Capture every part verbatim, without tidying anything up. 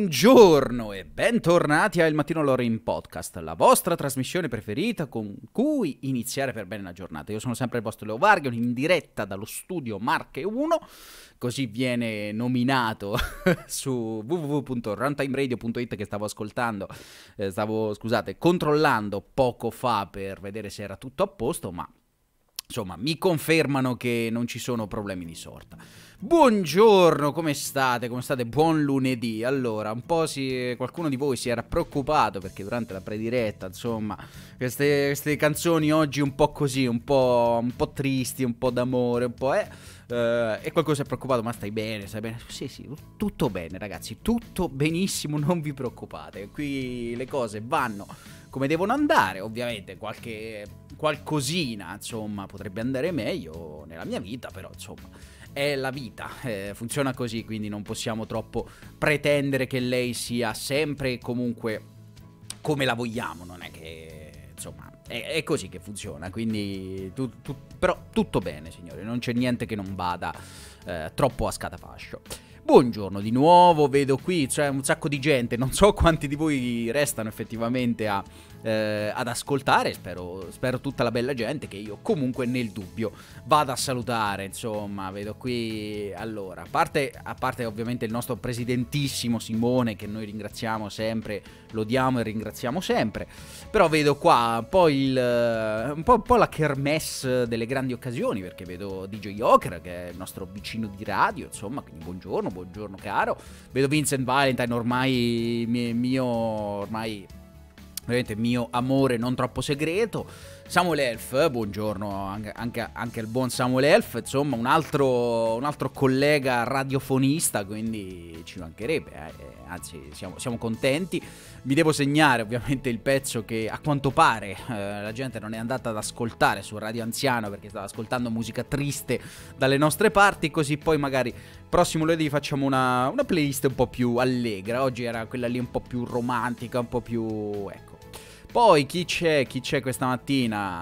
Buongiorno e bentornati a Il Mattino Lore in Podcast, la vostra trasmissione preferita con cui iniziare per bene la giornata. Io sono sempre il vostro Leo Varghion, in diretta dallo studio Marche uno, così viene nominato su w w w punto runtimeradio punto it che stavo ascoltando, eh, stavo, scusate, controllando poco fa per vedere se era tutto a posto, ma insomma mi confermano che non ci sono problemi di sorta. Buongiorno, come state? Come state? Buon lunedì. Allora, un po' si, qualcuno di voi si era preoccupato perché durante la prediretta, insomma, queste, queste canzoni oggi un po' così, un po', un po' tristi, un po' d'amore, un po' eh, eh, e qualcuno si è preoccupato, ma stai bene, stai bene? Sì, sì, tutto bene ragazzi, tutto benissimo, non vi preoccupate. Qui le cose vanno come devono andare, ovviamente qualche qualcosina, insomma, potrebbe andare meglio nella mia vita, però insomma è la vita, eh, funziona così, quindi non possiamo troppo pretendere che lei sia sempre e comunque come la vogliamo, non è che, insomma, è, è così che funziona, quindi tu, tu, però tutto bene, signori, non c'è niente che non vada eh, troppo a scatafascio. Buongiorno di nuovo, vedo qui c'è un sacco di gente, non so quanti di voi restano effettivamente a, eh, ad ascoltare, spero, spero tutta la bella gente che io comunque nel dubbio vado a salutare, insomma, vedo qui, allora, a parte, a parte ovviamente il nostro presidentissimo Simone che noi ringraziamo sempre, lo diamo e ringraziamo sempre, però vedo qua un po', il, un po', un po' la kermesse delle grandi occasioni, perché vedo D J Joker che è il nostro vicino di radio, insomma, quindi buongiorno, buongiorno caro, vedo Vincent Valentine, ormai mio, ormai veramente mio amore non troppo segreto, Samuel Elf, buongiorno anche, anche, anche al buon Samuel Elf, insomma un altro, un altro collega radiofonista, quindi ci mancherebbe, eh, anzi siamo, siamo contenti. Mi devo segnare ovviamente il pezzo che a quanto pare eh, la gente non è andata ad ascoltare su Radio Anziano perché stava ascoltando musica triste dalle nostre parti, così poi magari prossimo lunedì facciamo una, una playlist un po' più allegra. Oggi era quella lì un po' più romantica, un po' più, ecco. Poi chi c'è, chi c'è questa mattina?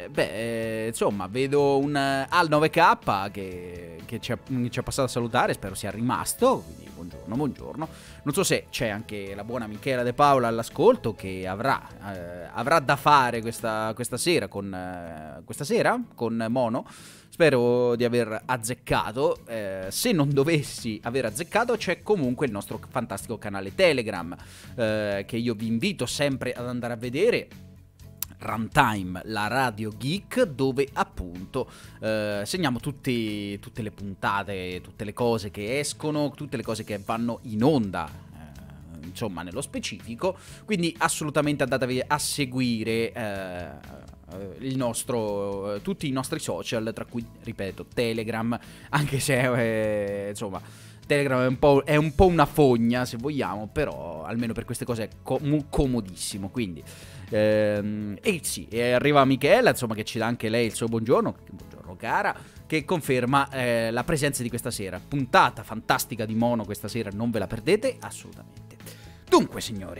Beh, eh, insomma, vedo un uh, Al nove K che, che ci, ha, ci ha passato a salutare, spero sia rimasto, quindi buongiorno, buongiorno. Non so se c'è anche la buona Michela De Paola all'ascolto che avrà, eh, avrà da fare questa, questa sera con, eh, questa sera con Mono. Spero di aver azzeccato, eh, se non dovessi aver azzeccato c'è comunque il nostro fantastico canale Telegram, eh, che io vi invito sempre ad andare a vedere, Runtime, la radio geek, dove appunto eh, segniamo tutti, tutte le puntate, tutte le cose che escono, tutte le cose che vanno in onda, eh, insomma nello specifico, quindi assolutamente andatevi a seguire eh, il nostro, tutti i nostri social, tra cui, ripeto, Telegram, anche se eh, insomma Telegram è un, po', è un po' una fogna se vogliamo, però almeno per queste cose è com- comodissimo, quindi ehm, e sì, e arriva Michela, insomma, che ci dà anche lei il suo buongiorno, buongiorno cara, che conferma eh, la presenza di questa sera, puntata fantastica di Mono questa sera, non ve la perdete assolutamente. Dunque signori,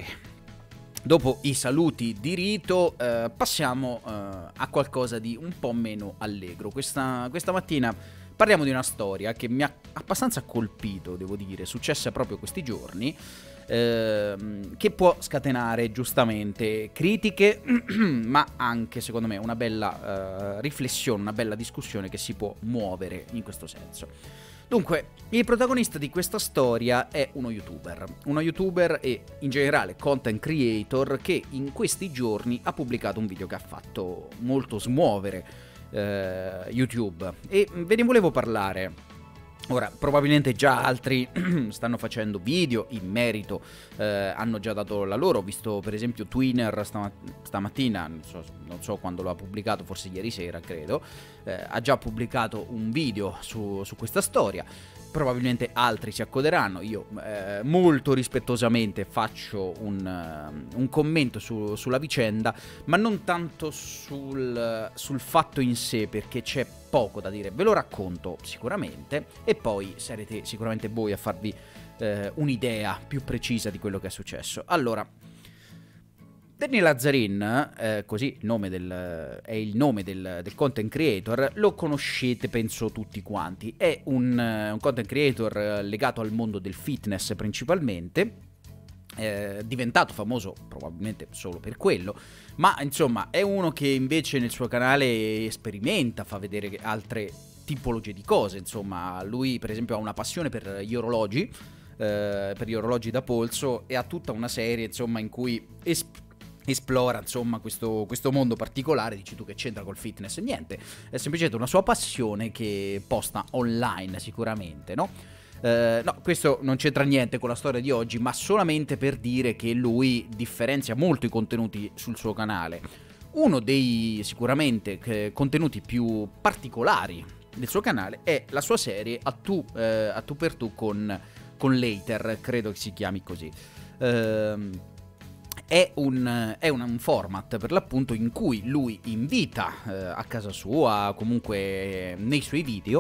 dopo i saluti di rito, eh, passiamo eh, a qualcosa di un po' meno allegro. Questa, questa mattina parliamo di una storia che mi ha abbastanza colpito, devo dire, successa proprio questi giorni, eh, che può scatenare giustamente critiche, ma anche, secondo me, una bella eh, riflessione, una bella discussione che si può muovere in questo senso. Dunque, il protagonista di questa storia è uno youtuber, uno youtuber e in generale content creator che in questi giorni ha pubblicato un video che ha fatto molto smuovere eh, YouTube e ve ne volevo parlare. Ora, probabilmente già altri stanno facendo video in merito, eh, hanno già dato la loro, ho visto per esempio Twinner stamat- stamattina, non so, non so quando lo ha pubblicato, forse ieri sera credo, eh, ha già pubblicato un video su, su questa storia. Probabilmente altri si accoderanno, io eh, molto rispettosamente faccio un, uh, un commento su, sulla vicenda, ma non tanto sul, sul fatto in sé, perché c'è poco da dire, ve lo racconto sicuramente e poi sarete sicuramente voi a farvi eh, un'idea più precisa di quello che è successo. Allora, Danny Lazzarin, eh, così il nome del, è il nome del, del content creator, lo conoscete penso tutti quanti, è un, un content creator legato al mondo del fitness principalmente, eh, diventato famoso probabilmente solo per quello, ma insomma è uno che invece nel suo canale sperimenta, fa vedere altre tipologie di cose. Insomma, lui per esempio ha una passione per gli orologi, eh, per gli orologi da polso, e ha tutta una serie insomma in cui esp- esplora insomma questo, questo mondo particolare. Dici tu che c'entra col fitness? Niente, è semplicemente una sua passione che posta online sicuramente, no? Eh, no, questo non c'entra niente con la storia di oggi, ma solamente per dire che lui differenzia molto i contenuti sul suo canale. Uno dei sicuramente eh, contenuti più particolari del suo canale è la sua serie a tu, eh, a tu per tu con, con Later, credo che si chiami così. Ehm... È un, è un format per l'appunto in cui lui invita eh, a casa sua, comunque eh, nei suoi video,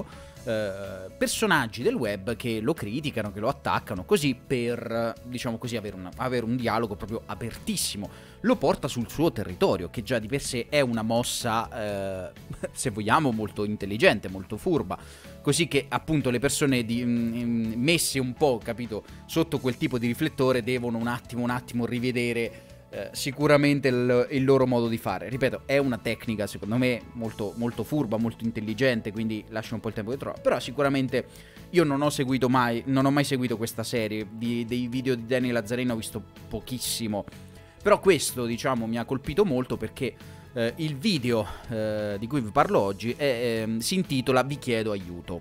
eh, personaggi del web che lo criticano, che lo attaccano, così per, diciamo così, avere, una, avere un dialogo proprio apertissimo. Lo porta sul suo territorio, che già di per sé è una mossa, eh, se vogliamo, molto intelligente, molto furba. Così che appunto le persone di, mh, messe un po', capito, sotto quel tipo di riflettore devono un attimo, un attimo rivedere eh, sicuramente il, il loro modo di fare. Ripeto, è una tecnica secondo me molto, molto furba, molto intelligente, quindi lascio un po' il tempo che trovo. Però sicuramente io non ho seguito mai, non ho mai seguito questa serie, di, dei video di Danny Lazzarino ho visto pochissimo. Però questo, diciamo, mi ha colpito molto perché Uh, il video uh, di cui vi parlo oggi è, eh, si intitola Vi chiedo aiuto.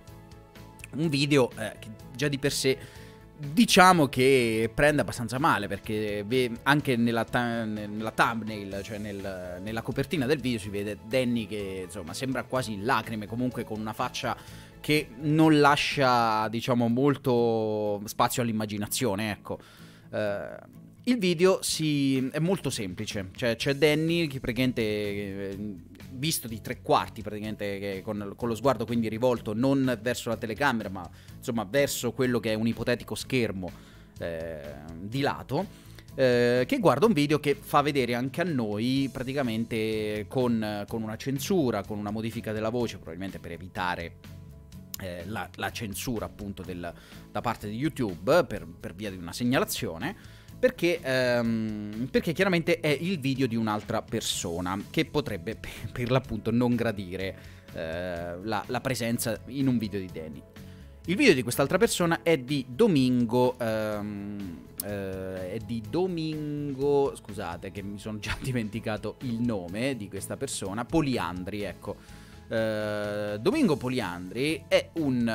Un video eh, che già di per sé diciamo che prende abbastanza male, perché anche nella, nella thumbnail, cioè nel, nella copertina del video, si vede Danny che insomma sembra quasi in lacrime, comunque con una faccia che non lascia, diciamo, molto spazio all'immaginazione, ecco. Uh, Il video si... è molto semplice, cioè c'è Danny che praticamente, eh, visto di tre quarti praticamente, che con, con lo sguardo quindi rivolto non verso la telecamera ma insomma verso quello che è un ipotetico schermo eh, di lato, eh, che guarda un video che fa vedere anche a noi praticamente con, con una censura, con una modifica della voce, probabilmente per evitare eh, la, la censura appunto del, da parte di YouTube per, per via di una segnalazione. Perché, ehm, perché chiaramente è il video di un'altra persona che potrebbe per l'appunto non gradire eh, la, la presenza in un video di Danny. Il video di quest'altra persona è di Domingo, ehm, eh, è di Domingo, scusate che mi sono già dimenticato il nome di questa persona, Poliandri, ecco. Eh, Domingo Poliandri è un...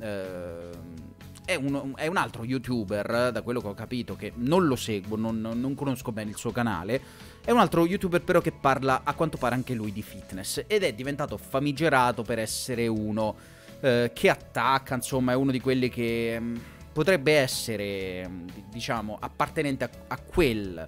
Eh, È un, è un altro youtuber, da quello che ho capito, che non lo seguo, non, non conosco bene il suo canale. È un altro youtuber però che parla a quanto pare anche lui di fitness, ed è diventato famigerato per essere uno eh, che attacca, insomma è uno di quelli che mh, potrebbe essere, diciamo, appartenente a, a quel,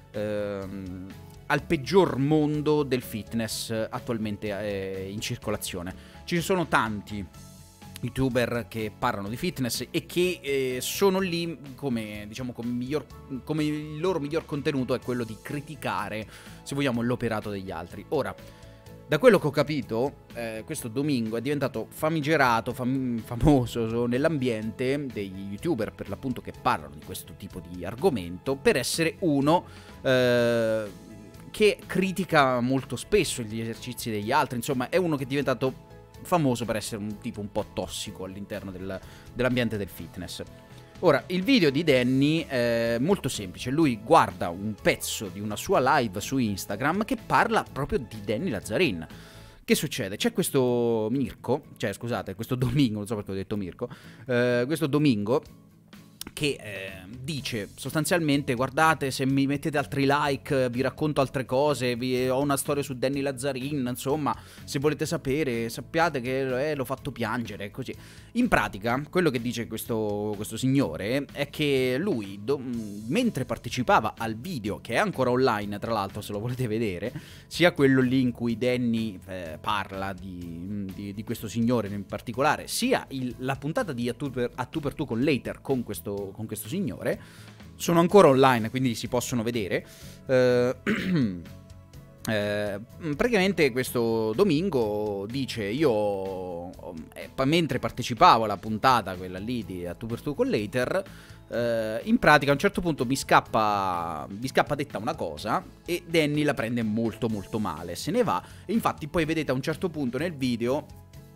ehm, al peggior mondo del fitness attualmente eh, in circolazione. Ci sono tanti youtuber che parlano di fitness e che eh, sono lì come, diciamo, come, miglior, come il loro miglior contenuto è quello di criticare, se vogliamo, l'operato degli altri. Ora, da quello che ho capito, eh, questo Domingo è diventato famigerato, fam- famoso nell'ambiente degli youtuber, per l'appunto, che parlano di questo tipo di argomento, per essere uno eh, che critica molto spesso gli esercizi degli altri. Insomma, è uno che è diventato famoso per essere un tipo un po' tossico all'interno del, dell'ambiente del fitness. Ora, il video di Danny è molto semplice. Lui guarda un pezzo di una sua live su Instagram che parla proprio di Danny Lazzarin. Che succede? C'è questo Mirko, cioè scusate, questo Domingo, non so perché ho detto Mirko, eh, questo Domingo che eh, dice sostanzialmente: guardate, se mi mettete altri like vi racconto altre cose, vi, ho una storia su Danny Lazzarin, insomma, se volete sapere sappiate che eh, l'ho fatto piangere, così. In pratica quello che dice questo, questo signore è che lui do, mentre partecipava al video, che è ancora online tra l'altro se lo volete vedere, sia quello lì in cui Danny eh, parla di, di, di questo signore in particolare, sia il, la puntata di A tu per, a tu per tu con Later con questo, con questo signore, sono ancora online, quindi si possono vedere. Uh, Eh, praticamente questo Domingo dice: io eh, mentre partecipavo alla puntata, quella lì di A Tu per Tu con l'Hater, eh, in pratica a un certo punto mi scappa mi scappa detta una cosa e Danny la prende molto molto male, se ne va. E infatti poi vedete a un certo punto nel video,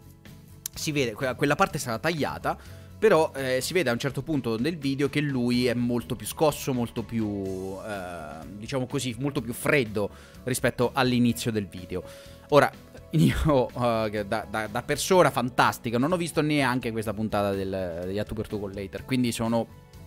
si vede, quella parte è stata tagliata, però eh, si vede a un certo punto del video che lui è molto più scosso, molto più, eh, diciamo così, molto più freddo rispetto all'inizio del video. Ora, io uh, da, da, da persona fantastica non ho visto neanche questa puntata del, di A Tu per Tu con l'Hater, quindi sono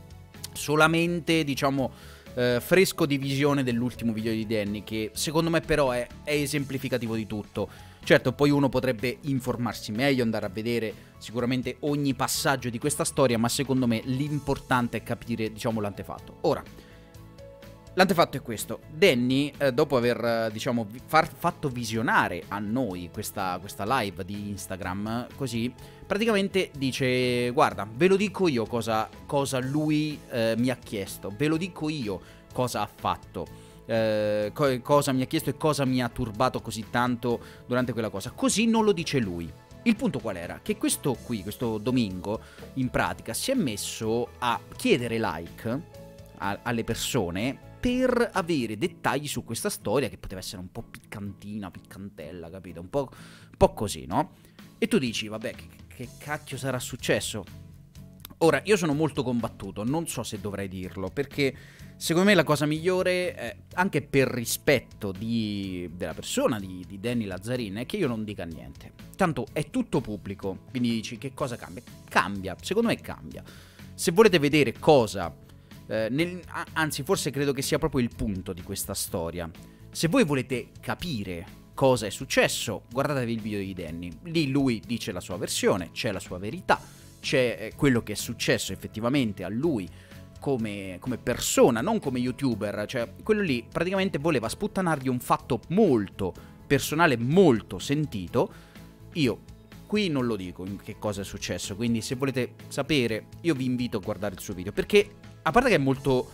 solamente, diciamo, eh, fresco di visione dell'ultimo video di Danny, che secondo me però è, è esemplificativo di tutto. Certo, poi uno potrebbe informarsi meglio, andare a vedere sicuramente ogni passaggio di questa storia, ma secondo me l'importante è capire, diciamo, l'antefatto. Ora, l'antefatto è questo. Danny, eh, dopo aver, eh, diciamo, far, fatto visionare a noi questa, questa live di Instagram, così, praticamente dice: guarda, ve lo dico io cosa, cosa lui eh, mi ha chiesto, ve lo dico io cosa ha fatto. Eh, co- cosa mi ha chiesto e cosa mi ha turbato così tanto durante quella cosa. Così non lo dice lui. Il punto qual era? Che questo qui, questo Domingo, in pratica si è messo a chiedere like a- alle persone per avere dettagli su questa storia, che poteva essere un po' piccantina, piccantella, capito? Un po', un po' così, no? E tu dici, vabbè, che, che cacchio sarà successo? Ora, io sono molto combattuto, non so se dovrei dirlo, perché secondo me la cosa migliore, eh, anche per rispetto di, della persona, di, di Danny Lazzarin, è che io non dica niente. Tanto è tutto pubblico, quindi dici che cosa cambia? Cambia, secondo me cambia. Se volete vedere cosa, eh, nel, anzi forse credo che sia proprio il punto di questa storia, se voi volete capire cosa è successo, guardatevi il video di Danny. Lì lui dice la sua versione, c'è la sua verità, c'è quello che è successo effettivamente a lui come, come persona, non come youtuber. Cioè, quello lì praticamente voleva sputtanargli un fatto molto personale, molto sentito. Io qui non lo dico in che cosa è successo, quindi se volete sapere io vi invito a guardare il suo video, perché a parte che è molto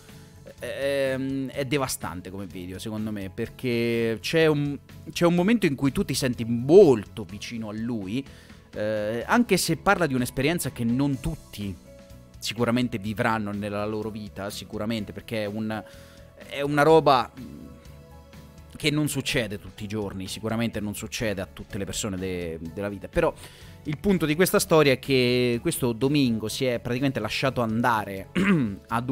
ehm, è devastante come video secondo me, perché c'è un, c'è un momento in cui tu ti senti molto vicino a lui, eh, anche se parla di un'esperienza che non tutti sicuramente vivranno nella loro vita, sicuramente, perché è, un, è una roba che non succede tutti i giorni, sicuramente non succede a tutte le persone de, della vita. Però il punto di questa storia è che questo Domingo si è praticamente lasciato andare ad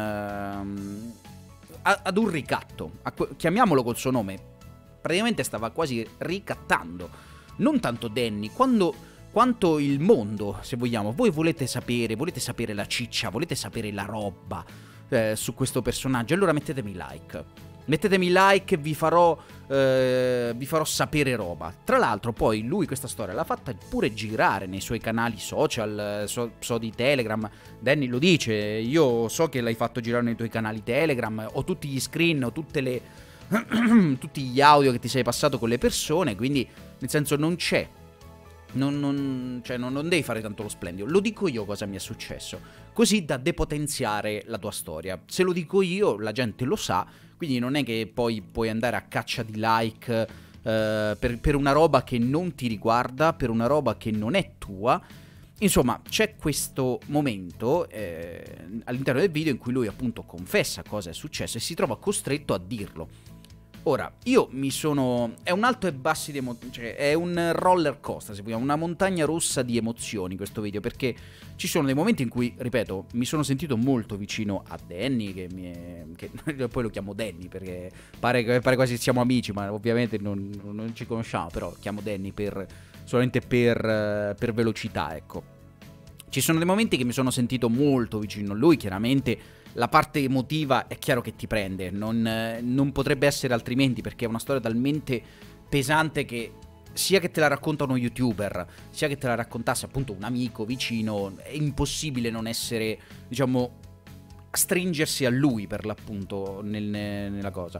un uh, ad un ricatto, a, chiamiamolo col suo nome. Praticamente stava quasi ricattando non tanto Danny quando quanto il mondo, se vogliamo. Voi volete sapere, volete sapere la ciccia, volete sapere la roba eh, su questo personaggio, allora mettetemi like. Mettetemi like e vi farò, eh, vi farò sapere roba. Tra l'altro poi lui questa storia l'ha fatta pure girare nei suoi canali social, so, so di Telegram. Danny lo dice: io so che l'hai fatto girare nei tuoi canali Telegram, ho tutti gli screen, ho tutte le tutti gli audio che ti sei passato con le persone, quindi nel senso non c'è Non, non, cioè non, non devi fare tanto lo splendido. Lo dico io cosa mi è successo, così da depotenziare la tua storia. Se lo dico io la gente lo sa, quindi non è che poi puoi andare a caccia di like eh, per, per una roba che non ti riguarda, per una roba che non è tua. Insomma, c'è questo momento eh, all'interno del video in cui lui appunto confessa cosa è successo e si trova costretto a dirlo. Ora, io mi sono... è un alto e bassi di emozioni, cioè è un roller coaster, se vogliamo, una montagna russa di emozioni questo video, perché ci sono dei momenti in cui, ripeto, mi sono sentito molto vicino a Danny, che mi è... che poi lo chiamo Danny perché pare, pare quasi siamo amici, ma ovviamente non, non ci conosciamo, però chiamo Danny per, solamente per, per velocità, ecco. Ci sono dei momenti che mi sono sentito molto vicino a lui, chiaramente. La parte emotiva è chiaro che ti prende, non, non potrebbe essere altrimenti, perché è una storia talmente pesante che sia che te la racconta uno youtuber, sia che te la raccontasse appunto un amico vicino, è impossibile non essere, diciamo, stringersi a lui per l'appunto nel, nella cosa.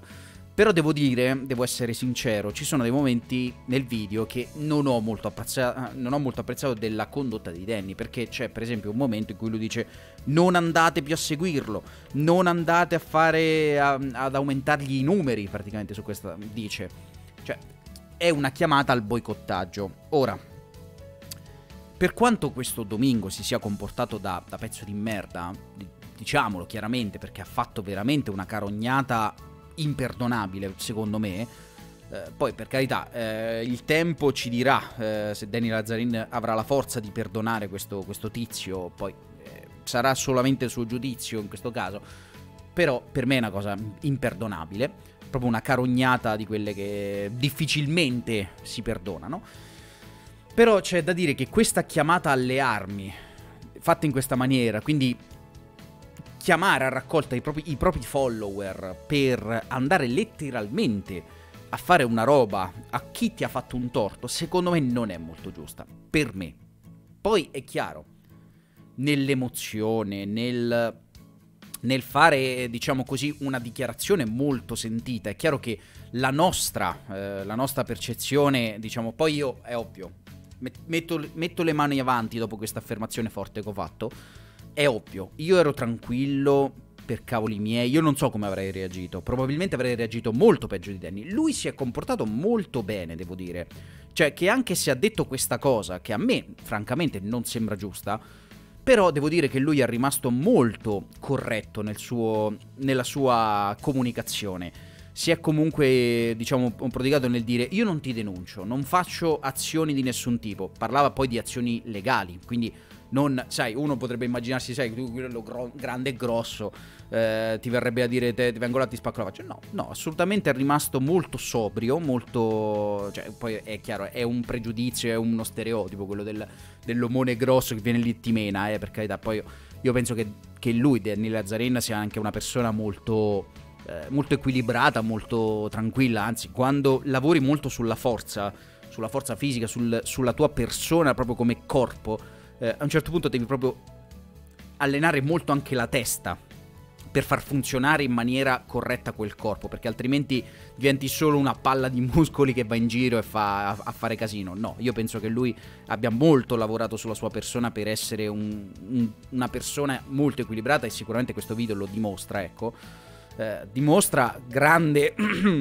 Però devo dire, devo essere sincero, ci sono dei momenti nel video che non ho molto apprezzato, non ho molto apprezzato della condotta di Danny, perché c'è per esempio un momento in cui lui dice non andate più a seguirlo, non andate a fare a, ad aumentargli i numeri, praticamente su questa dice. Cioè, è una chiamata al boicottaggio. Ora, per quanto questo Domingo si sia comportato da, da pezzo di merda, diciamolo chiaramente, perché ha fatto veramente una carognata imperdonabile secondo me, eh, poi per carità eh, il tempo ci dirà eh, se Danny Lazzarin avrà la forza di perdonare questo, questo tizio, poi eh, sarà solamente il suo giudizio in questo caso, però per me è una cosa imperdonabile, proprio una carognata di quelle che difficilmente si perdonano. Però c'è da dire che questa chiamata alle armi fatta in questa maniera, quindi chiamare a raccolta i propri, i propri follower per andare letteralmente a fare una roba a chi ti ha fatto un torto, secondo me non è molto giusta, per me. Poi è chiaro, nell'emozione, nel, nel fare, diciamo così, una dichiarazione molto sentita, è chiaro che la nostra, eh, la nostra percezione, diciamo, poi io, è ovvio, metto, metto le mani avanti dopo questa affermazione forte che ho fatto. È ovvio, io ero tranquillo per cavoli miei, io non so come avrei reagito, probabilmente avrei reagito molto peggio di Danny. Lui si è comportato molto bene, devo dire, cioè che anche se ha detto questa cosa, che a me francamente non sembra giusta, però devo dire che lui è rimasto molto corretto nel suo, nella sua comunicazione. Si è comunque, diciamo, prodigato nel dire io non ti denuncio, non faccio azioni di nessun tipo, parlava poi di azioni legali, quindi non, sai, uno potrebbe immaginarsi, sai, tu quello gro- grande e grosso, eh, ti verrebbe a dire te, ti vengo là, ti spacco la faccia. No, no, assolutamente è rimasto molto sobrio, molto, cioè, poi è chiaro, è un pregiudizio, è uno stereotipo, quello del, dell'omone grosso che viene lì ti mena, eh, per carità. Poi io, io penso che, che lui, Danny Lazzarin, sia anche una persona molto, eh, molto equilibrata, molto tranquilla, anzi, quando lavori molto sulla forza, sulla forza fisica, sul, sulla tua persona proprio come corpo, Eh, a un certo punto devi proprio allenare molto anche la testa per far funzionare in maniera corretta quel corpo, perché altrimenti diventi solo una palla di muscoli che va in giro e fa a, a fare casino. No, io penso che lui abbia molto lavorato sulla sua persona per essere un, un, una persona molto equilibrata, e sicuramente questo video lo dimostra, ecco. Eh, dimostra grande,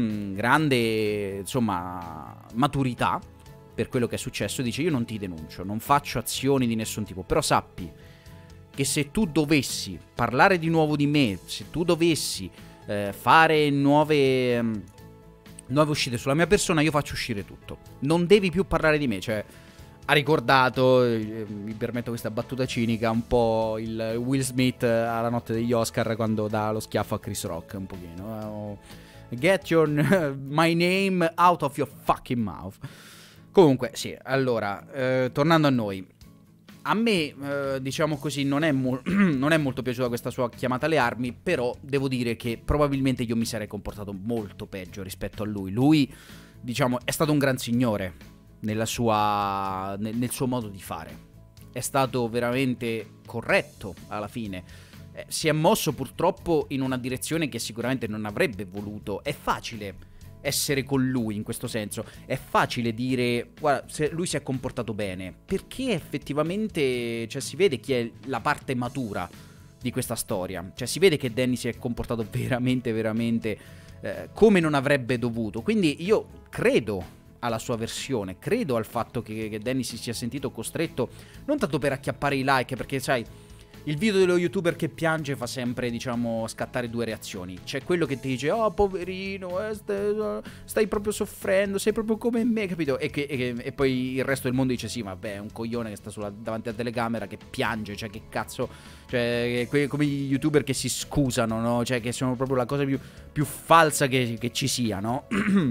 grande, insomma, maturità per quello che è successo. Dice io non ti denuncio, non faccio azioni di nessun tipo, però sappi che se tu dovessi parlare di nuovo di me, se tu dovessi eh, fare nuove, mh, nuove uscite sulla mia persona, io faccio uscire tutto, non devi più parlare di me. Cioè ha ricordato, eh, mi permetto questa battuta cinica, un po' il Will Smith alla notte degli Oscar quando dà lo schiaffo a Chris Rock, un pochino, eh, get your my name out of your fucking mouth. Comunque, sì, allora, eh, tornando a noi, a me, eh, diciamo così, non è, mo- non è molto piaciuta questa sua chiamata alle armi, però devo dire che probabilmente io mi sarei comportato molto peggio rispetto a lui. Lui, diciamo, è stato un gran signore nella sua, nel, nel suo modo di fare. È stato veramente corretto alla fine. Eh, si è mosso purtroppo in una direzione che sicuramente non avrebbe voluto. È facile essere con lui in questo senso, è facile dire guarda, se lui si è comportato bene, perché effettivamente, cioè, si vede chi è la parte matura di questa storia, cioè si vede che Danny si è comportato veramente veramente eh, come non avrebbe dovuto. Quindi io credo alla sua versione, credo al fatto che, che Danny si sia sentito costretto, non tanto per acchiappare i like, perché sai, il video dello youtuber che piange fa sempre, diciamo, scattare due reazioni. C'è quello che ti dice oh poverino, eh, stai, stai proprio soffrendo, sei proprio come me, capito? E, che, e, e poi il resto del mondo dice sì, vabbè, è un coglione che sta sulla, davanti alla telecamera che piange, cioè che cazzo, cioè que, come gli youtuber che si scusano, no? Cioè che sono proprio la cosa più, più falsa che, che ci sia, no?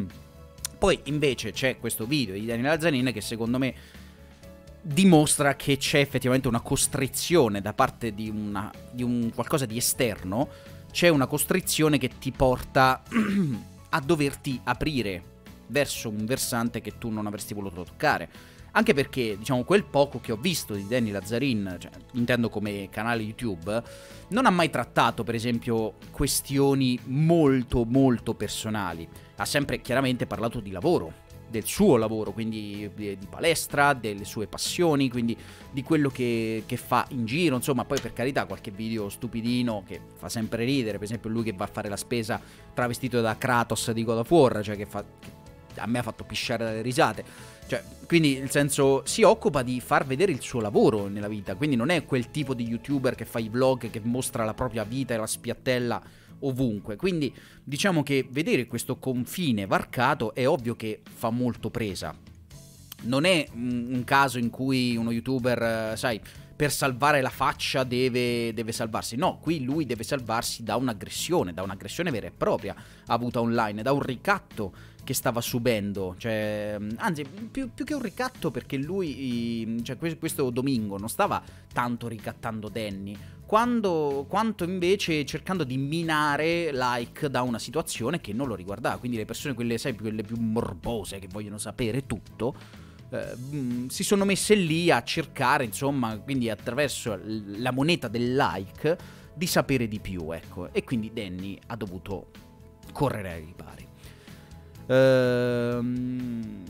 Poi invece c'è questo video di Danny Lazzarin che secondo me dimostra che c'è effettivamente una costrizione da parte di, una, di un qualcosa di esterno, c'è una costrizione che ti porta a doverti aprire verso un versante che tu non avresti voluto toccare. Anche perché, diciamo, quel poco che ho visto di Danny Lazzarin, cioè, intendo come canale YouTube, non ha mai trattato, per esempio, questioni molto, molto personali. Ha sempre chiaramente parlato di lavoro, del suo lavoro, quindi di, di palestra, delle sue passioni, quindi di quello che, che fa in giro, insomma. Poi per carità qualche video stupidino che fa sempre ridere, per esempio lui che va a fare la spesa travestito da Kratos di God of War, cioè che, fa, che a me ha fatto pisciare dalle risate. Cioè, quindi nel senso si occupa di far vedere il suo lavoro nella vita, quindi non è quel tipo di youtuber che fa i vlog, che mostra la propria vita e la spiattella ovunque. Quindi diciamo che vedere questo confine varcato è ovvio che fa molto presa. Non è un caso in cui uno youtuber, sai, per salvare la faccia deve, deve salvarsi. No, qui lui deve salvarsi da un'aggressione, da un'aggressione vera e propria avuta online, da un ricatto che stava subendo. Cioè, anzi, più, più che un ricatto, perché lui, cioè, questo Domingo non stava tanto ricattando Danny, quando, quanto invece cercando di minare like da una situazione che non lo riguardava. Quindi le persone, quelle, sai, quelle più morbose, che vogliono sapere tutto, eh, si sono messe lì a cercare, insomma, quindi attraverso la moneta del like, di sapere di più, ecco. E quindi Danny ha dovuto correre ai ripari. Ehm...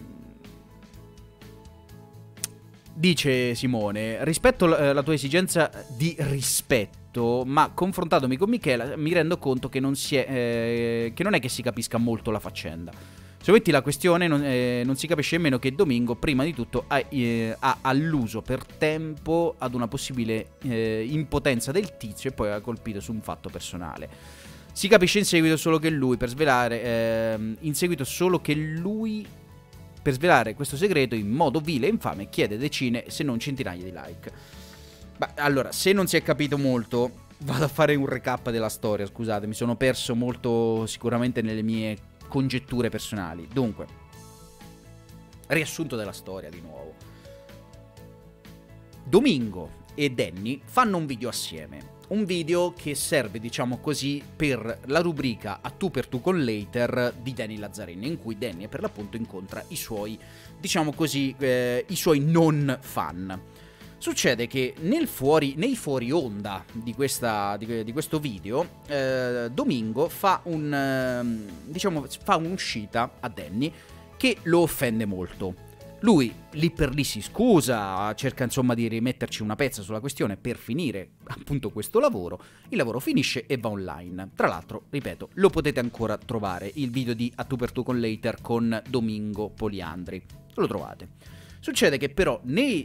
Dice Simone, rispetto la tua esigenza di rispetto, ma confrontandomi con Michela mi rendo conto che non, si è, eh, che non è che si capisca molto la faccenda. Se metti la questione non, eh, non si capisce nemmeno che Domingo prima di tutto ha, eh, ha alluso per tempo ad una possibile eh, impotenza del tizio e poi ha colpito su un fatto personale. Si capisce in seguito solo che lui, per svelare, eh, in seguito solo che lui... Per svelare questo segreto in modo vile e infame chiede decine se non centinaia di like. Beh, allora, se non si è capito molto, vado a fare un recap della storia, scusate, mi sono perso molto sicuramente nelle mie congetture personali. Dunque, riassunto della storia di nuovo. Domingo e Danny fanno un video assieme. Un video che serve, diciamo così, per la rubrica A tu per tu con Later di Danny Lazzarin, in cui Danny per l'appunto incontra i suoi, diciamo così, eh, i suoi non fan. Succede che nel fuori, nei fuori onda di, questa, di, di questo video, eh, Domingo fa un, eh, diciamo, fa un'uscita a Danny che lo offende molto. Lui lì per lì si scusa, cerca insomma di rimetterci una pezza sulla questione per finire appunto questo lavoro. Il lavoro finisce e va online. Tra l'altro, ripeto, lo potete ancora trovare, il video di A tu per tu con Later con Domingo Poliandri. Lo trovate. Succede che però nei,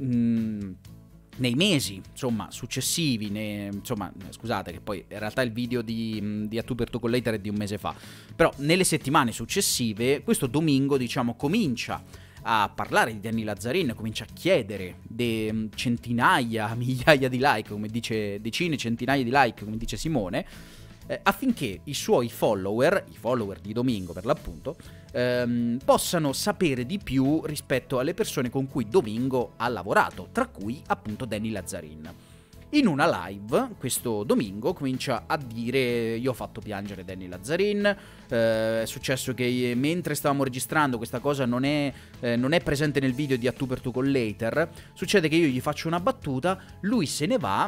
mh, nei mesi insomma successivi, ne, insomma scusate che poi in realtà il video di, di A tu per tu con Later è di un mese fa, però nelle settimane successive questo Domingo diciamo comincia a parlare di Danny Lazzarin, comincia a chiedere de centinaia, migliaia di like, come dice, decine, centinaia di like, come dice Simone, eh, affinché i suoi follower, i follower di Domingo per l'appunto, ehm, possano sapere di più rispetto alle persone con cui Domingo ha lavorato, tra cui appunto Danny Lazzarin. In una live, questo Domingo comincia a dire: io ho fatto piangere Danny Lazzarin, eh, è successo che mentre stavamo registrando questa cosa non è, eh, non è presente nel video di A tu per tu con Later, succede che io gli faccio una battuta, lui se ne va,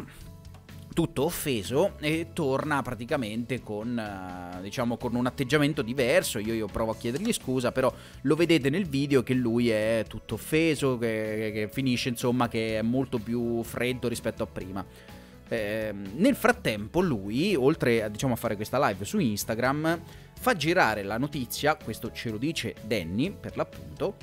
tutto offeso, e torna praticamente con, uh, diciamo, con un atteggiamento diverso. Io, io provo a chiedergli scusa, però lo vedete nel video che lui è tutto offeso, che, che finisce insomma che è molto più freddo rispetto a prima. Eh, nel frattempo lui, oltre a, diciamo, a fare questa live su Instagram, fa girare la notizia, questo ce lo dice Danny per l'appunto,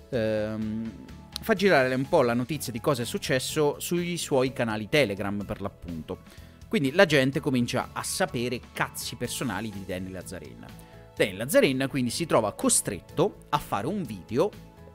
ehm, fa girare un po' la notizia di cosa è successo sui suoi canali Telegram per l'appunto. Quindi la gente comincia a sapere cazzi personali di Danny Lazzarin. Danny Lazzarin quindi si trova costretto a fare un video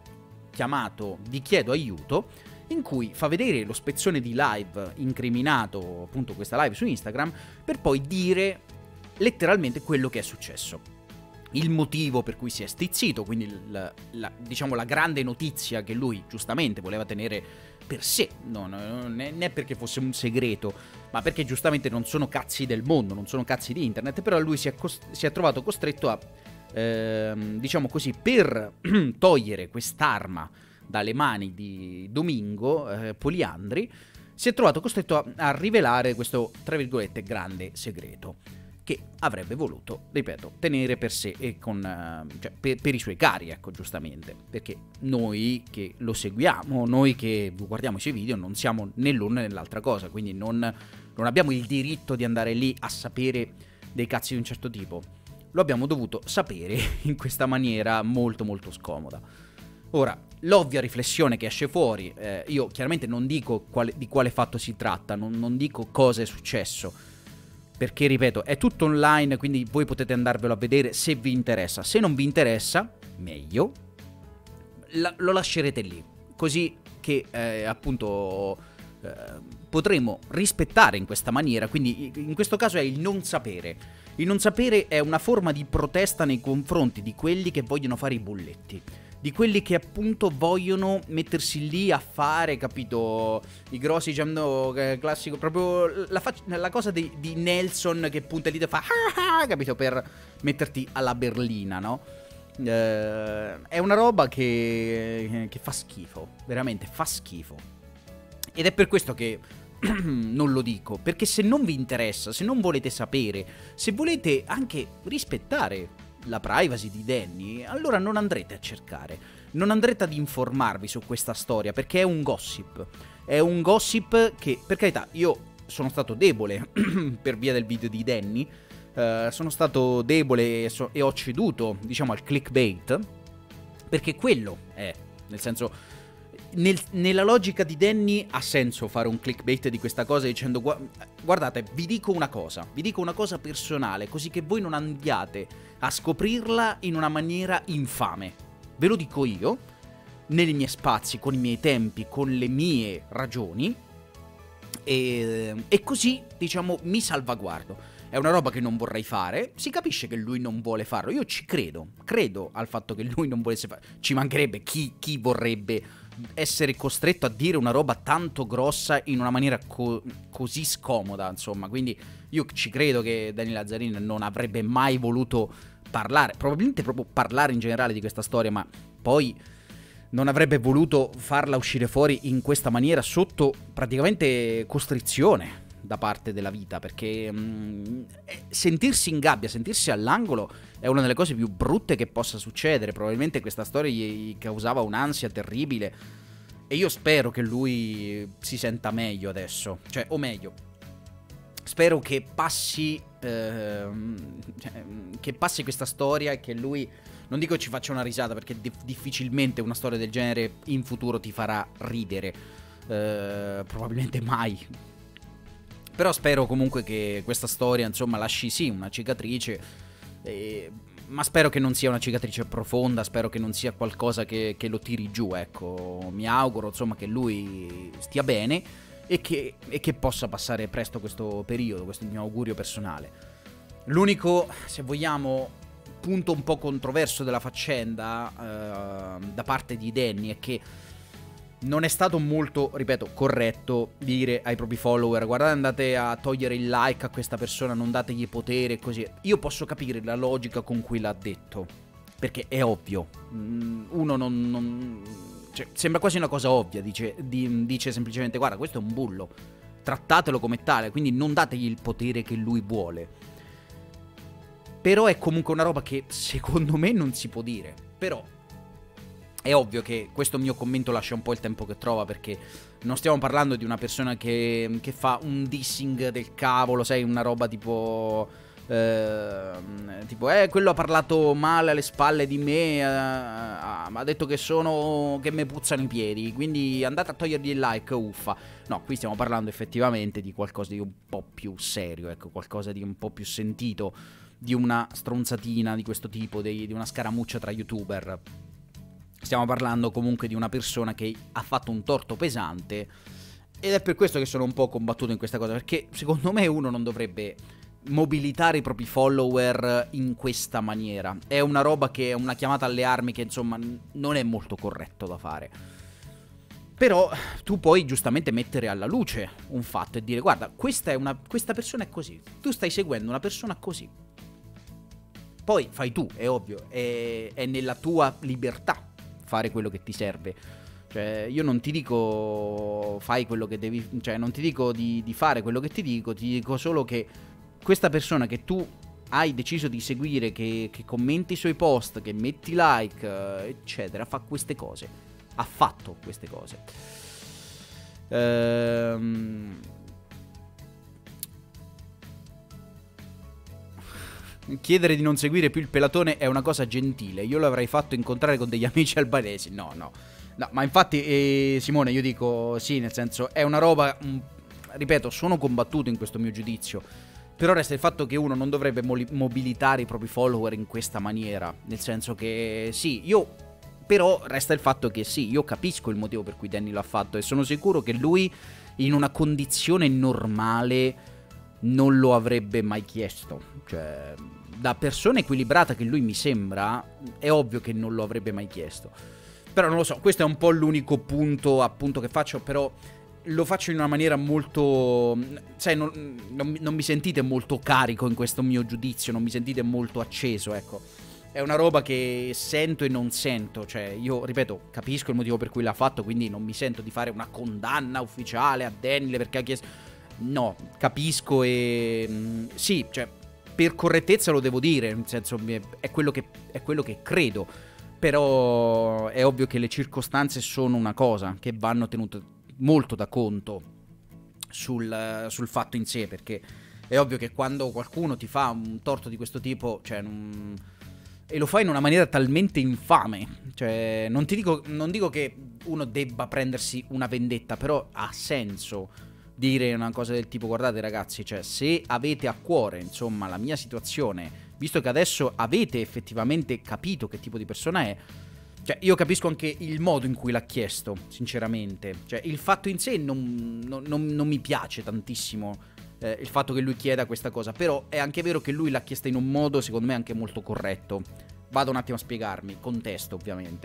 chiamato Vi chiedo aiuto, in cui fa vedere lo spezzone di live incriminato, appunto questa live su Instagram, per poi dire letteralmente quello che è successo. Il motivo per cui si è stizzito, quindi la, la, diciamo la grande notizia che lui giustamente voleva tenere per sé, no, no, non è perché fosse un segreto, ma perché giustamente non sono cazzi del mondo, non sono cazzi di internet, però lui si è, si è trovato costretto a, ehm, diciamo così, per togliere quest'arma dalle mani di Domingo eh, Poliandri, si è trovato costretto a, a rivelare questo, tra virgolette, grande segreto che avrebbe voluto, ripeto, tenere per sé e con, eh, cioè, per, per i suoi cari, ecco, giustamente, perché noi che lo seguiamo, noi che guardiamo i suoi video, non siamo né l'una né l'altra cosa, quindi non, non abbiamo il diritto di andare lì a sapere dei cazzi di un certo tipo. Lo abbiamo dovuto sapere in questa maniera molto molto scomoda. Ora, l'ovvia riflessione che esce fuori, eh, io chiaramente non dico quale, di quale fatto si tratta, non, non dico cosa è successo, perché, ripeto, è tutto online, quindi voi potete andarvelo a vedere se vi interessa. Se non vi interessa, meglio, la, lo lascerete lì, così che, eh, appunto, eh, potremo rispettare in questa maniera. Quindi, in questo caso è il non sapere. Il non sapere è una forma di protesta nei confronti di quelli che vogliono fare i bulletti, di quelli che appunto vogliono mettersi lì a fare, capito, i grossi, diciamo, classico, proprio la, la cosa di, di Nelson che punta lì e fa ah, ah, capito, per metterti alla berlina, no? Eh, è una roba che, che fa schifo, veramente fa schifo. Ed è per questo che non lo dico, perché se non vi interessa, se non volete sapere, se volete anche rispettare la privacy di Danny, allora non andrete a cercare, non andrete ad informarvi su questa storia, perché è un gossip. È un gossip che, per carità, io sono stato debole per via del video di Danny, uh, sono stato debole e, so e ho ceduto, diciamo, al clickbait, perché quello è, nel senso, nel, nella logica di Danny ha senso fare un clickbait di questa cosa dicendo gu guardate, vi dico una cosa, vi dico una cosa personale, così che voi non andiate a scoprirla in una maniera infame. Ve lo dico io, nei miei spazi, con i miei tempi, con le mie ragioni, e, e così, diciamo, mi salvaguardo. È una roba che non vorrei fare, si capisce che lui non vuole farlo, io ci credo, credo al fatto che lui non volesse farlo, ci mancherebbe chi, chi vorrebbe essere costretto a dire una roba tanto grossa in una maniera co così scomoda, insomma. Quindi io ci credo che Danny Lazzarini non avrebbe mai voluto parlare, probabilmente proprio parlare in generale di questa storia, ma poi non avrebbe voluto farla uscire fuori in questa maniera sotto praticamente costrizione da parte della vita, perché mh, sentirsi in gabbia, sentirsi all'angolo è una delle cose più brutte che possa succedere. Probabilmente questa storia gli causava un'ansia terribile e io spero che lui si senta meglio adesso, cioè, o meglio, spero che passi eh, che passi questa storia e che lui, non dico ci faccia una risata, perché difficilmente una storia del genere in futuro ti farà ridere, eh, probabilmente mai. Però spero comunque che questa storia, insomma, lasci sì una cicatrice, eh, ma spero che non sia una cicatrice profonda, spero che non sia qualcosa che, che lo tiri giù, ecco. Mi auguro, insomma, che lui stia bene e che, e che possa passare presto questo periodo, questo è il mio augurio personale. L'unico, se vogliamo, punto un po' controverso della faccenda eh, da parte di Danny è che non è stato molto, ripeto, corretto dire ai propri follower guardate, andate a togliere il like a questa persona, non dategli potere e così. Io posso capire la logica con cui l'ha detto, perché è ovvio. Uno non... non cioè, sembra quasi una cosa ovvia, dice, di, dice semplicemente guarda, questo è un bullo, trattatelo come tale, quindi non dategli il potere che lui vuole. Però è comunque una roba che secondo me non si può dire. Però è ovvio che questo mio commento lascia un po' il tempo che trova, perché non stiamo parlando di una persona che, che fa un dissing del cavolo, sai, una roba tipo eh, tipo eh quello ha parlato male alle spalle di me, eh, ha detto che sono che me puzzano i piedi, quindi andate a togliergli il like, uffa. No, qui stiamo parlando effettivamente di qualcosa di un po' più serio, ecco, qualcosa di un po' più sentito, di una stronzatina di questo tipo, di, di una scaramuccia tra youtuber. Stiamo parlando comunque di una persona che ha fatto un torto pesante, ed è per questo che sono un po' combattuto in questa cosa, perché secondo me uno non dovrebbe mobilitare i propri follower in questa maniera. È una roba che è una chiamata alle armi che, insomma, non è molto corretto da fare. Però tu puoi giustamente mettere alla luce un fatto e dire guarda, questa, è una, questa persona è così, tu stai seguendo una persona così. Poi fai tu, è ovvio, è, è nella tua libertà fare quello che ti serve, Cioè, io non ti dico fai quello che devi, cioè non ti dico di, di fare quello che ti dico, ti dico solo che questa persona che tu hai deciso di seguire, che, che commenti i suoi post, che metti like, eccetera, fa queste cose. Ha fatto queste cose. Ehm... Chiedere di non seguire più il pelatone è una cosa gentile. Io l'avrei fatto incontrare con degli amici albanesi. No, no. No, ma infatti, eh, Simone, io dico sì, nel senso, è una roba, mh, ripeto, sono combattuto in questo mio giudizio, però resta il fatto che uno non dovrebbe mo- mobilitare i propri follower in questa maniera, nel senso che sì, io, però resta il fatto che sì, io capisco il motivo per cui Danny l'ha fatto e sono sicuro che lui in una condizione normale non lo avrebbe mai chiesto, cioè da persona equilibrata che lui mi sembra, è ovvio che non lo avrebbe mai chiesto. Però non lo so, questo è un po' l'unico punto appunto che faccio, però lo faccio in una maniera molto, sai, non, non, non mi sentite molto carico in questo mio giudizio, non mi sentite molto acceso, ecco. È una roba che sento e non sento, cioè io, ripeto, capisco il motivo per cui l'ha fatto, quindi non mi sento di fare una condanna ufficiale a Daniel perché ha chiesto... No, capisco e... Mh, sì, cioè, per correttezza lo devo dire, nel senso, è quello che, è quello che credo. Però è ovvio che le circostanze sono una cosa che vanno tenute molto da conto sul, sul fatto in sé, perché è ovvio che quando qualcuno ti fa un torto di questo tipo, cioè, non, e lo fa in una maniera talmente infame, cioè, non ti dico, non dico che uno debba prendersi una vendetta, però ha senso dire una cosa del tipo: guardate ragazzi, cioè, se avete a cuore, insomma, la mia situazione, visto che adesso avete effettivamente capito che tipo di persona è, cioè io capisco anche il modo in cui l'ha chiesto, sinceramente. Cioè il fatto in sé non, non, non, non mi piace tantissimo, eh, il fatto che lui chieda questa cosa, però è anche vero che lui l'ha chiesta in un modo secondo me anche molto corretto. Vado un attimo a spiegarmi, contesto ovviamente,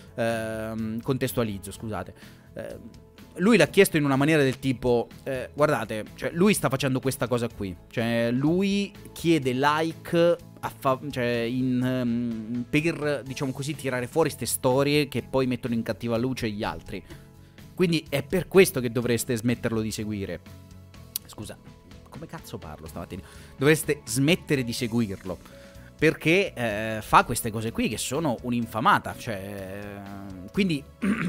ehm, contestualizzo, scusate. Eh, lui l'ha chiesto in una maniera del tipo, eh, guardate, cioè lui sta facendo questa cosa qui, cioè lui chiede like a fa- cioè in, um, per, diciamo così, tirare fuori ste storie che poi mettono in cattiva luce gli altri. Quindi è per questo che dovreste smetterlo di seguire. Scusa, come cazzo parlo stamattina? Dovreste smettere di seguirlo, perché eh, fa queste cose qui che sono un'infamata, cioè... Quindi...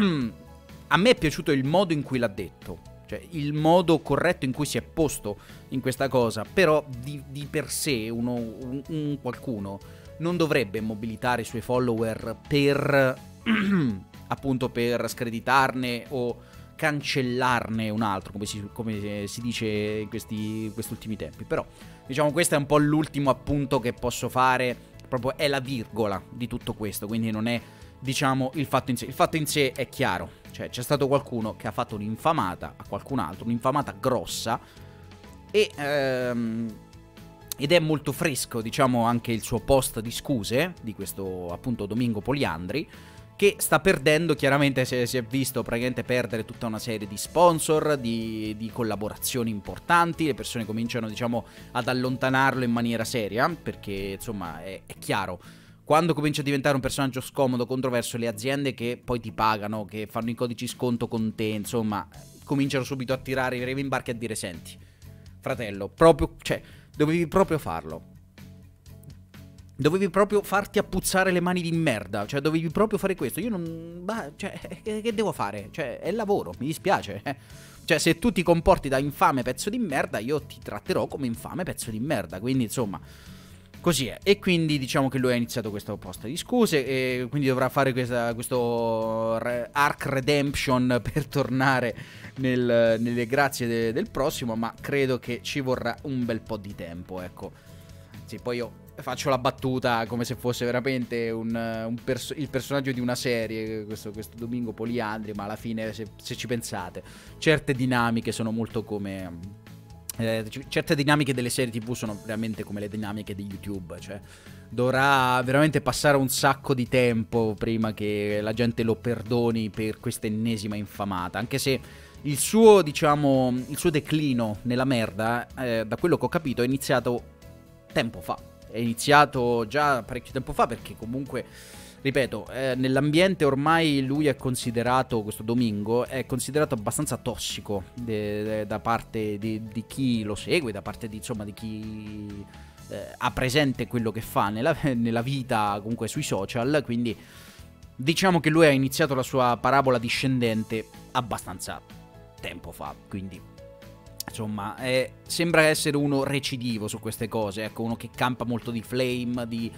A me è piaciuto il modo in cui l'ha detto, cioè il modo corretto in cui si è posto in questa cosa, però di, di per sé uno, un, un qualcuno non dovrebbe mobilitare i suoi follower per, appunto, per screditarne o cancellarne un altro, come si, come si dice in questi, in questi ultimi tempi. Però, diciamo, questo è un po' l'ultimo appunto che posso fare, proprio è la virgola di tutto questo, quindi non è, diciamo, il fatto in sé. Il fatto in sé è chiaro. Cioè c'è stato qualcuno che ha fatto un'infamata a qualcun altro, un'infamata grossa, e, ehm, ed è molto fresco, diciamo, anche il suo post di scuse di questo appunto Domingo Poliandri, che sta perdendo, chiaramente si è, si è visto praticamente perdere tutta una serie di sponsor, di, di collaborazioni importanti, le persone cominciano, diciamo, ad allontanarlo in maniera seria, perché insomma è, è chiaro. Quando comincia a diventare un personaggio scomodo, controverso, le aziende che poi ti pagano, che fanno i codici sconto con te, insomma, cominciano subito a tirare i remi in barca e a dire: senti, fratello, proprio, cioè, dovevi proprio farlo. Dovevi proprio farti appuzzare le mani di merda, cioè, dovevi proprio fare questo. Io non... Bah, cioè, che, che devo fare? Cioè, è lavoro, mi dispiace. Eh. Cioè, se tu ti comporti da infame pezzo di merda, io ti tratterò come infame pezzo di merda, quindi, insomma... Così è, e quindi diciamo che lui ha iniziato questo post di scuse e quindi dovrà fare questa, questo arc redemption per tornare nel, nelle grazie de, del prossimo, ma credo che ci vorrà un bel po' di tempo, ecco. Sì, poi io faccio la battuta come se fosse veramente un, un perso- il personaggio di una serie, questo, questo Domingo Poliandri, ma alla fine, se, se ci pensate, certe dinamiche sono molto come... Eh, certe dinamiche delle serie tv sono veramente come le dinamiche di YouTube, cioè dovrà veramente passare un sacco di tempo prima che la gente lo perdoni per questa ennesima infamata, anche se il suo, diciamo, il suo declino nella merda, eh, da quello che ho capito, è iniziato tempo fa, è iniziato già parecchio tempo fa, perché comunque ripeto, eh, nell'ambiente ormai lui è considerato, questo Domingo, è considerato abbastanza tossico de, de, da parte di, di chi lo segue, da parte di, insomma, di chi eh, ha presente quello che fa nella, nella vita, comunque sui social, quindi diciamo che lui ha iniziato la sua parabola discendente abbastanza tempo fa, quindi insomma eh, sembra essere uno recidivo su queste cose, ecco, uno che campa molto di flame, di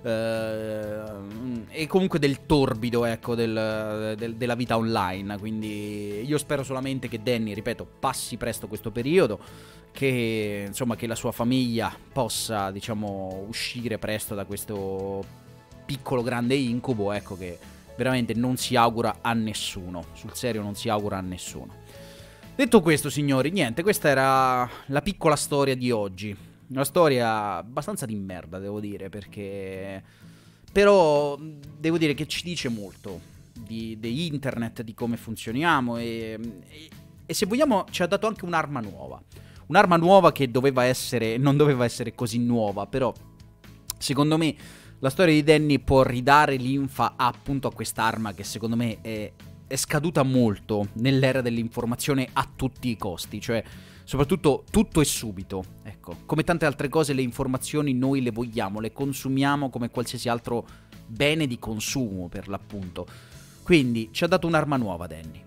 Uh, e comunque del torbido, ecco, del, del, della vita online. Quindi io spero solamente che Danny, ripeto, passi presto questo periodo, che insomma che la sua famiglia possa, diciamo, uscire presto da questo piccolo grande incubo, ecco, che veramente non si augura a nessuno, sul serio non si augura a nessuno. Detto questo, signori, niente, questa era la piccola storia di oggi. Una storia abbastanza di merda, devo dire, perché però devo dire che ci dice molto di, di internet, di come funzioniamo e, e, e se vogliamo ci ha dato anche un'arma nuova. Un'arma nuova che doveva essere, non doveva essere così nuova, però secondo me la storia di Danny può ridare linfa appunto a quest'arma che secondo me è, è scaduta molto nell'era dell'informazione a tutti i costi, cioè soprattutto tutto e subito, ecco, come tante altre cose le informazioni noi le vogliamo, le consumiamo come qualsiasi altro bene di consumo per l'appunto. Quindi ci ha dato un'arma nuova Danny.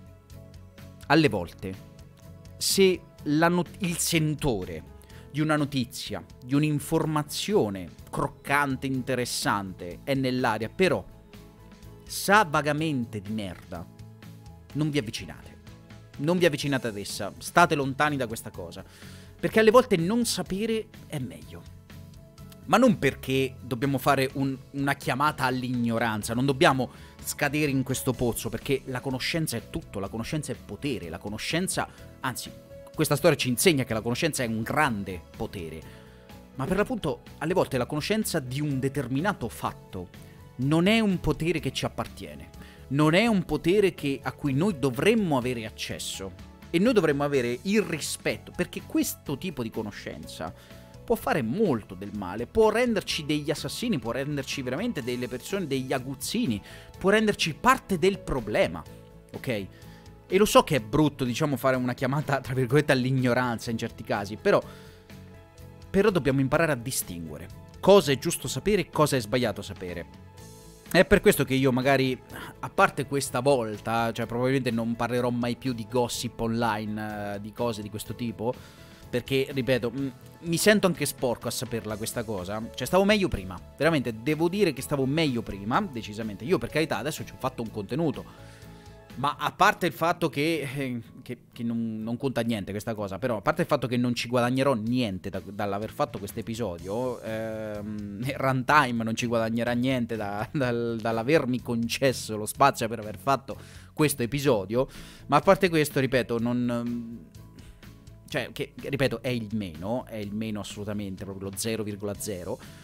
Alle volte, se la not- il sentore di una notizia, di un'informazione croccante, interessante è nell'aria, però sa vagamente di merda, non vi avvicinate. Non vi avvicinate ad essa, state lontani da questa cosa, perché alle volte non sapere è meglio. Ma non perché dobbiamo fare un, una chiamata all'ignoranza, non dobbiamo scadere in questo pozzo, perché la conoscenza è tutto, la conoscenza è potere, la conoscenza, anzi, questa storia ci insegna che la conoscenza è un grande potere, ma per l'appunto alle volte la conoscenza di un determinato fatto non è un potere che ci appartiene. Non è un potere che, a cui noi dovremmo avere accesso e noi dovremmo avere il rispetto, perché questo tipo di conoscenza può fare molto del male, può renderci degli assassini, può renderci veramente delle persone, degli aguzzini, può renderci parte del problema, ok? E lo so che è brutto, diciamo, fare una chiamata, tra virgolette, all'ignoranza in certi casi, però, però dobbiamo imparare a distinguere cosa è giusto sapere e cosa è sbagliato sapere. È per questo che io magari, a parte questa volta, cioè probabilmente non parlerò mai più di gossip online, eh, di cose di questo tipo, perché, ripeto, m- mi sento anche sporco a saperla questa cosa. Cioè stavo meglio prima, veramente devo dire che stavo meglio prima, decisamente. Io per carità adesso ci ho fatto un contenuto, ma a parte il fatto che, eh, che, che non, non conta niente questa cosa, però a parte il fatto che non ci guadagnerò niente da, dall'aver fatto questo episodio, ehm, Runtime non ci guadagnerà niente da, dal, dall'avermi concesso lo spazio per aver fatto questo episodio, ma a parte questo, ripeto, non... cioè, che, ripeto, è il meno, è il meno assolutamente, proprio lo zero virgola zero.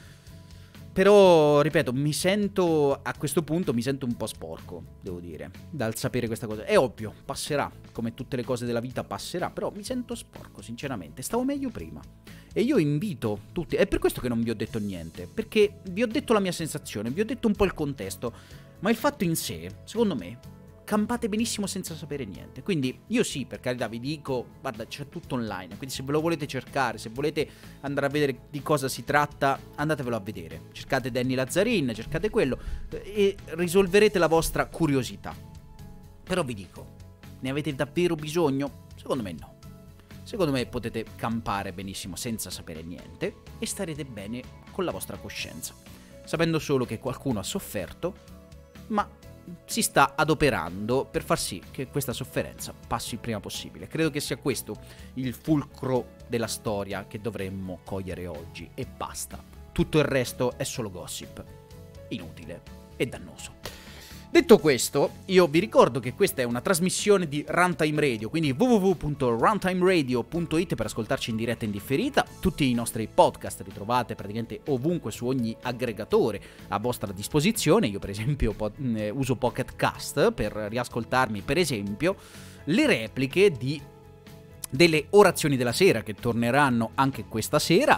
Però, ripeto, mi sento, a questo punto mi sento un po' sporco, devo dire, dal sapere questa cosa. È ovvio, passerà, come tutte le cose della vita passerà, però mi sento sporco, sinceramente, stavo meglio prima. E io invito tutti, è per questo che non vi ho detto niente, perché vi ho detto la mia sensazione, vi ho detto un po' il contesto, ma il fatto in sé, secondo me, campate benissimo senza sapere niente. Quindi io sì, per carità, vi dico, guarda, c'è tutto online, quindi se ve lo volete cercare, se volete andare a vedere di cosa si tratta, andatevelo a vedere. Cercate Danny Lazzarin, cercate quello e risolverete la vostra curiosità. Però vi dico, ne avete davvero bisogno? Secondo me no. Secondo me potete campare benissimo senza sapere niente e starete bene con la vostra coscienza, sapendo solo che qualcuno ha sofferto, ma si sta adoperando per far sì che questa sofferenza passi il prima possibile. Credo che sia questo il fulcro della storia che dovremmo cogliere oggi e basta. Tutto il resto è solo gossip, inutile e dannoso. Detto questo, io vi ricordo che questa è una trasmissione di Runtime Radio, quindi w w w punto runtime radio punto it per ascoltarci in diretta e in differita. Tutti i nostri podcast li trovate praticamente ovunque su ogni aggregatore a vostra disposizione. Io per esempio po- eh, uso Pocket Cast per riascoltarmi per esempio le repliche di delle orazioni della sera che torneranno anche questa sera,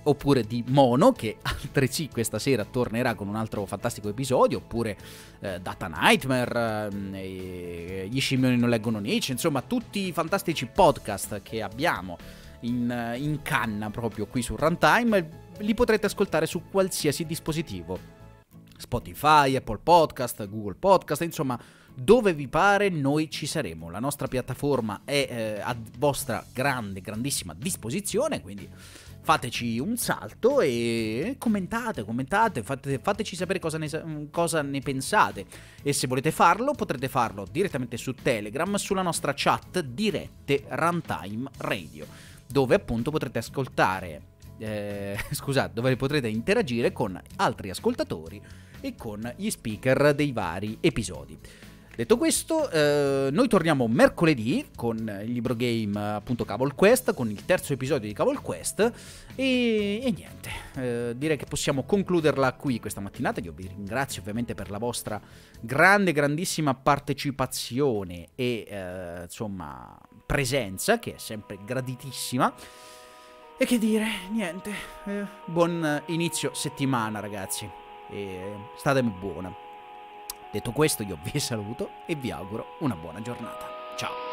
oppure di Mono, che altresì questa sera tornerà con un altro fantastico episodio, oppure eh, Data Nightmare, eh, Gli scimmioni non leggono Nietzsche, insomma tutti i fantastici podcast che abbiamo in, in canna proprio qui su Runtime, li potrete ascoltare su qualsiasi dispositivo. Spotify, Apple Podcast, Google Podcast, insomma dove vi pare noi ci saremo. La nostra piattaforma è eh, a vostra grande, grandissima disposizione, quindi fateci un salto e commentate, commentate, fate, fateci sapere cosa ne, cosa ne pensate. E se volete farlo, potrete farlo direttamente su Telegram, sulla nostra chat dirette Runtime Radio, dove appunto potrete ascoltare, eh, scusate, dove potrete interagire con altri ascoltatori e con gli speaker dei vari episodi. Detto questo, eh, noi torniamo mercoledì con il libro game appunto Cavol Quest, con il terzo episodio di Cavol Quest e, e niente, eh, direi che possiamo concluderla qui questa mattinata. Io vi ringrazio ovviamente per la vostra grande, grandissima partecipazione e eh, insomma presenza, che è sempre graditissima. E che dire, niente, eh, buon inizio settimana ragazzi, e statemi buona. Detto questo io vi saluto e vi auguro una buona giornata. Ciao!